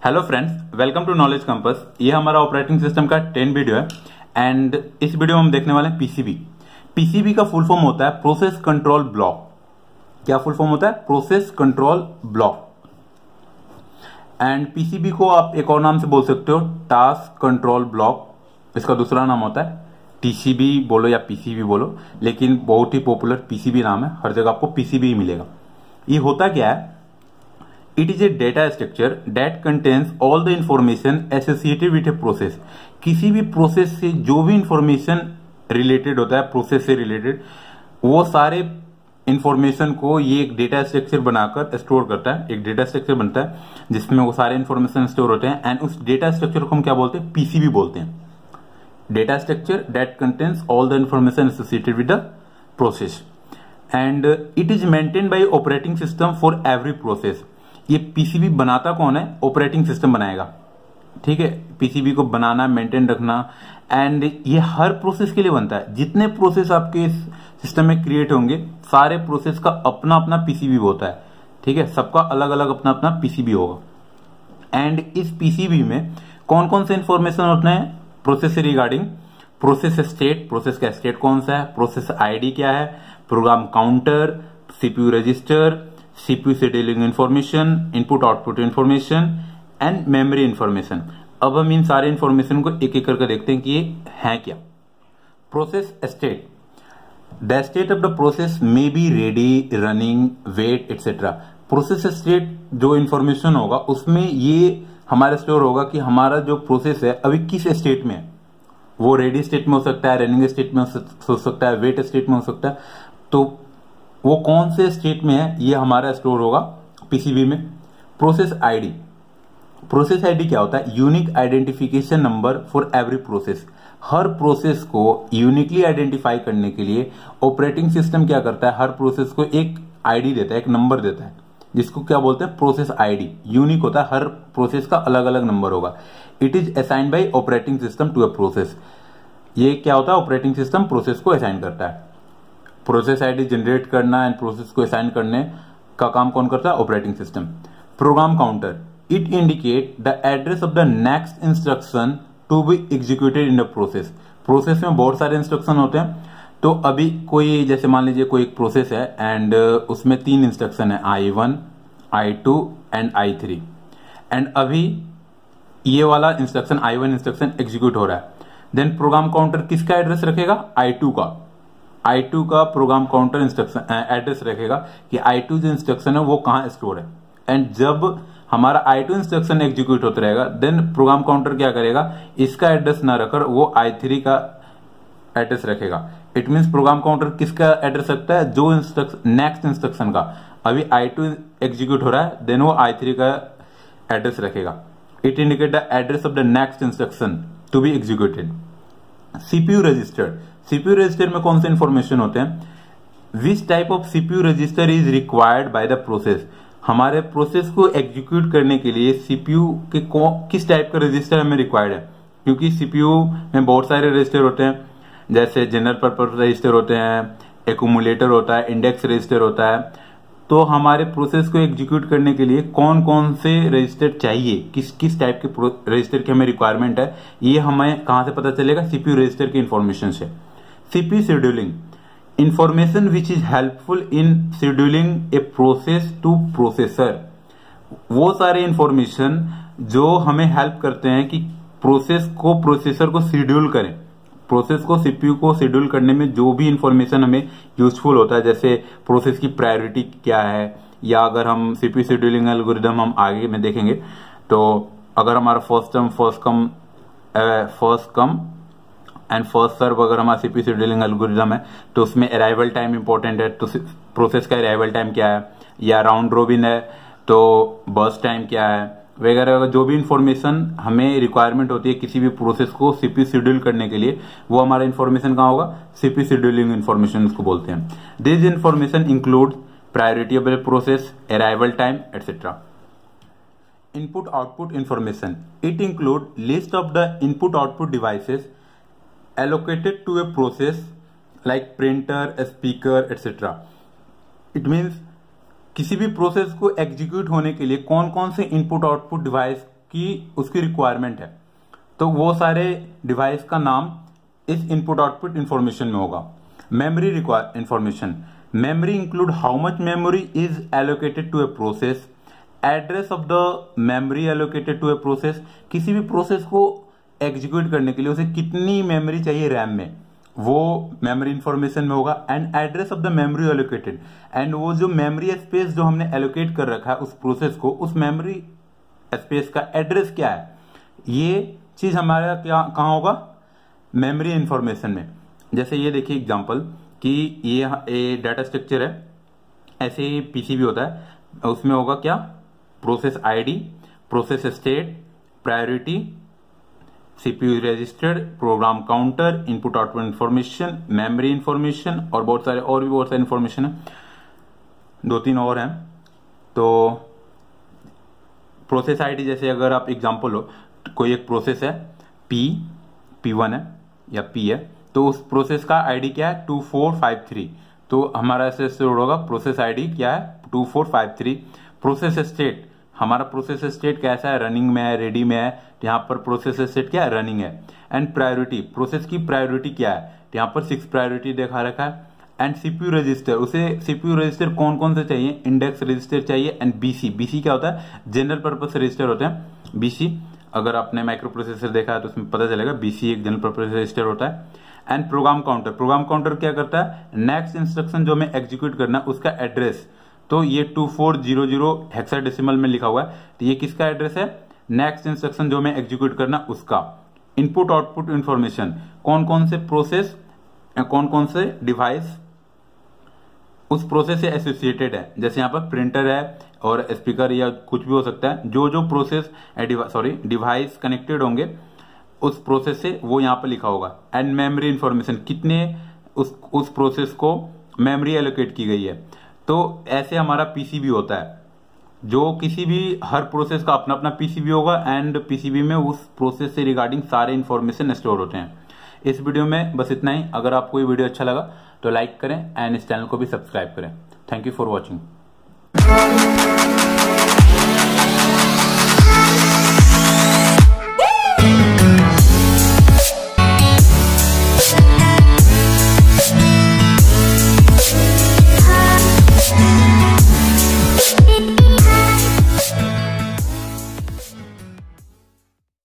Hello friends, welcome to knowledge campus. ये हमारा operating system का 10 वीडियो है एंड इस वीडियो में हम देखने वाले हैं पीसीबी। पीसीबी का फुल फॉर्म होता है प्रोसेस कंट्रोल ब्लॉक। क्या फुल फॉर्म होता है? Process control block. And PCB को आप एक और नाम से बोल सकते हो, टास्क कंट्रोल ब्लॉक। इसका दूसरा नाम होता है टीसीबी बोलो या पीसीबी बोलो, लेकिन बहुत ही पॉपुलर पीसीबी नाम है। हर जगह आपको पीसीबी ही मिलेगा। ये होता क्या है? It is a data structure that contains all the information associated with a process। किसी भी प्रोसेस से जो भी इंफॉर्मेशन रिलेटेड होता है, प्रोसेस से रिलेटेड, वो सारे इंफॉर्मेशन को ये एक डेटा स्ट्रक्चर बनाकर स्टोर करता है। एक डेटा स्ट्रक्चर बनता है जिसमें वो सारे इंफॉर्मेशन स्टोर होते हैं एंड उस डेटा स्ट्रक्चर को हम क्या बोलते हैं? पीसीबी बोलते हैं। Data structure that contains all the information associated with the process and it is maintained by operating system for every process. ये पीसीबी बनाता कौन है? ऑपरेटिंग सिस्टम बनाएगा। ठीक है, पीसीबी को बनाना, मेंटेन रखना एंड ये हर प्रोसेस के लिए बनता है। जितने प्रोसेस आपके सिस्टम में क्रिएट होंगे, सारे प्रोसेस का अपना अपना पीसीबी होता है। ठीक है, सबका अलग अलग अपना अपना पीसीबी होगा। एंड इस पीसीबी में कौन कौन से इंफॉर्मेशन होते हैं प्रोसेस से रिगार्डिंग? प्रोसेस स्टेट, प्रोसेस का स्टेट कौन सा है, प्रोसेस आईडी क्या है, program counter, CPU register, CPU scheduling information, input output information and memory information. अब हम इन सारे इंफॉर्मेशन को एक एक करके देखते हैं कि ये है क्या। Process state, the state of the process may be ready, running, wait etcetera. Process state जो इंफॉर्मेशन होगा उसमें ये हमारे स्टोर होगा कि हमारा जो प्रोसेस है अभी किस स्टेट में है। वो रेडी स्टेट में हो सकता है, रनिंग स्टेट में हो सकता है, वेट स्टेट में हो सकता है। तो वो कौन से स्टेट में है ये हमारा स्टोर होगा पीसीबी में। प्रोसेस आईडी, प्रोसेस आईडी क्या होता है? Unique identification number for every process. हर प्रोसेस को यूनिकली आइडेंटिफाई करने के लिए ऑपरेटिंग सिस्टम क्या करता है? हर प्रोसेस को एक आईडी देता है, एक नंबर देता है, जिसको क्या बोलते हैं? Process ID. यूनिक होता है, हर प्रोसेस का अलग अलग नंबर होगा। It is assigned by operating system to a process. ये क्या होता है? ऑपरेटिंग सिस्टम प्रोसेस को असाइन करता है। प्रोसेस आईडी जनरेट करना एंड प्रोसेस को असाइन करने का काम कौन करता है? Operating system. Program counter, it indicate the address of the next instruction to be executed in the process. Process में बहुत सारे इंस्ट्रक्शन होते हैं, तो अभी कोई, जैसे मान लीजिए कोई एक प्रोसेस है एंड उसमें 3 इंस्ट्रक्शन है, I1, I2 and I3। And अभी ये वाला इंस्ट्रक्शन I1 इंस्ट्रक्शन एग्जीक्यूट हो रहा है। देन प्रोग्राम काउंटर किसका एड्रेस रखेगा? I2 का। I2 का प्रोग्राम काउंटर इंस्ट्रक्शन एड्रेस रखेगा कि I2 जो इंस्ट्रक्शन है वो कहां स्टोर है। एंड जब हमारा I2 इंस्ट्रक्शन एग्जीक्यूट होता रहेगा, देन प्रोग्राम काउंटर क्या करेगा? इसका एड्रेस ना रखकर वो I3 का एड्रेस रखेगा। इट मीन्स प्रोग्राम काउंटर किसका एड्रेस रखता है? जो नेक्स्ट इंस्ट्रक्शन का। अभी I2 एग्जीक्यूट हो रहा है, देन वो I3 का एड्रेस रखेगा। It indicate the address of the next instruction to be executed. CPU register, CPU register में कौन से इंफॉर्मेशन होते हैं? Which type of CPU register is required by the process. हमारे प्रोसेस को एग्जीक्यूट करने के लिए सीपीयू के किस टाइप का रजिस्टर हमें रिक्वायर्ड है? क्योंकि सीपीयू में बहुत सारे रजिस्टर होते हैं, जैसे जनरल पर्पस रजिस्टर होते हैं, एक्यूमुलेटर होता है, इंडेक्स रजिस्टर होता है। तो हमारे प्रोसेस को एग्जीक्यूट करने के लिए कौन कौन से रजिस्टर चाहिए, किस किस टाइप के रजिस्टर की हमें रिक्वायरमेंट है, ये हमें कहां से पता चलेगा? सीपीयू रजिस्टर की इंफॉर्मेशन से। CPU scheduling, information which is helpful in scheduling a process to processor. वो सारे इंफॉर्मेशन जो हमें हेल्प करते हैं कि प्रोसेस को प्रोसेसर को शेड्यूल करें। प्रोसेस को सीपीयू को शेड्यूल करने में जो भी इंफॉर्मेशन हमें यूजफुल होता है, जैसे प्रोसेस की प्रायोरिटी क्या है, या अगर हम सीपीयू शेड्यूलिंग एल्गोरिदम हम आगे में देखेंगे, तो अगर हमारा first come and first serve अगर हमारा सीपीयू शेड्यूलिंग एल्गोरिदम है, तो उसमें अराइवल टाइम इंपॉर्टेंट है, तो प्रोसेस का अराइवल टाइम क्या है, या राउंड रोबिन है तो बर्स्ट टाइम क्या है, वगैरह। जो भी इंफॉर्मेशन हमें रिक्वायरमेंट होती है किसी भी प्रोसेस को सीपीयू शेड्यूल करने के लिए, वो हमारा इंफॉर्मेशन कहाँ होगा? सीपीयू शेड्यूलिंग इंफॉर्मेशन उसको बोलते हैं। This information include priority of the process, arrival time etcetera. Input output information, it include list of the input output devices allocated to a process like printer, speaker, etc. It means किसी भी process को execute होने के लिए कौन कौन से input output device की उसकी रिक्वायरमेंट है, तो वो सारे डिवाइस का नाम इस इनपुट आउटपुट इंफॉर्मेशन में होगा। Memory require information, memory include how much memory is allocated to a process, address of the memory allocated to a process, किसी भी प्रोसेस को एग्जीक्यूट करने के लिए उसे कितनी मेमोरी चाहिए रैम में, वो मेमोरी इंफॉर्मेशन में होगा। And address of the memory allocated, and वो जो मेमोरी स्पेस जो हमने एलोकेट कर रखा है उस प्रोसेस को, उस मेमोरी स्पेस का एड्रेस क्या है, ये चीज हमारा क्या कहां होगा, मेमोरी इंफॉर्मेशन में। जैसे ये देखिए एग्जांपल कि ये डाटा स्ट्रक्चर है, ऐसे ही पीसीबी होता है, उसमें होगा क्या, process ID, process state, priority, CPU register, program counter, input output information, memory information और बहुत सारे और भी बहुत सारे इंफॉर्मेशन है, 2-3 और हैं। तो प्रोसेस आईडी, जैसे अगर आप एग्जांपल हो, कोई एक प्रोसेस है P1 है या P है, तो उस प्रोसेस का आईडी क्या है 2453, तो हमारा ऐसे स्टोर होगा प्रोसेस आईडी क्या है 2453। प्रोसेस स्टेट, हमारा प्रोसेस स्टेट कैसा है, रनिंग में है, रेडी में है, यहाँ पर प्रोसेस स्टेट क्या है, रनिंग है। एंड प्रायोरिटी, प्रोसेस की प्रायोरिटी क्या है, यहाँ पर 6 प्रायोरिटी देखा रखा है। एंड सीपीयू रजिस्टर, उसे सीपीयू रजिस्टर कौन कौन से चाहिए, इंडेक्स रजिस्टर चाहिए। एंड बीसी क्या होता है, जनरल पर्पस रजिस्टर होते हैं बीसी, अगर आपने माइक्रो प्रोसेसर देखा है तो उसमें पता चलेगा, बीसी एक जनरल पर्पस रजिस्टर होता है। And program counter, program counter क्या करता है, नेक्स्ट इंस्ट्रक्शन जो हमें एग्जीक्यूट करना है उसका एड्रेस, तो ये 2400 हेक्साडेसिमल में लिखा हुआ है, तो ये किसका एड्रेस है, नेक्स्ट इंस्ट्रक्शन जो हमें एग्जीक्यूट करना उसका। इनपुट आउटपुट इंफॉर्मेशन, कौन कौन से प्रोसेस, कौन कौन से डिवाइस उस प्रोसेस से एसोसिएटेड है, जैसे यहाँ पर प्रिंटर है और स्पीकर या कुछ भी हो सकता है, जो जो प्रोसेस डिवाइस कनेक्टेड होंगे उस प्रोसेस से, वो यहाँ पर लिखा होगा। एंड मेमोरी इंफॉर्मेशन, कितने उस प्रोसेस को मेमोरी एलोकेट की गई है। तो ऐसे हमारा पीसीबी होता है, जो किसी भी हर प्रोसेस का अपना अपना पीसीबी होगा, एंड पीसीबी में उस प्रोसेस से रिगार्डिंग सारे इंफॉर्मेशन स्टोर होते हैं। इस वीडियो में बस इतना ही। अगर आपको ये वीडियो अच्छा लगा तो लाइक करें एंड इस चैनल को भी सब्सक्राइब करें। Thank you for watching.